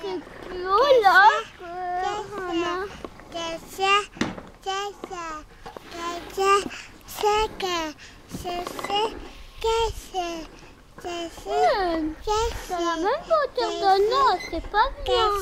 c'est plus haut là. Ça la même hauteur de là, c'est pas bien.